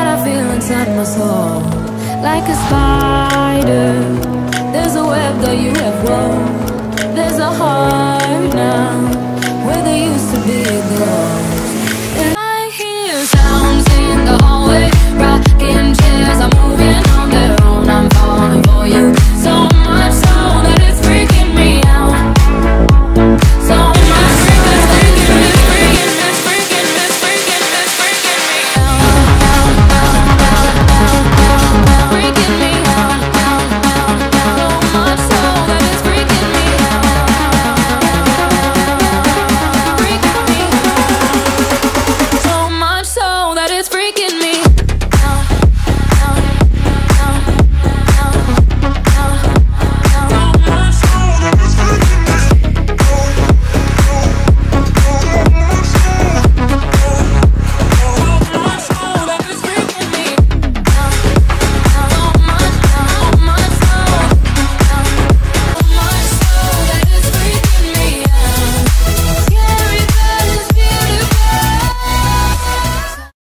that I feel inside my soul. Like a spider, there's a web that you have wove. There's a heart now where there used to be a glow.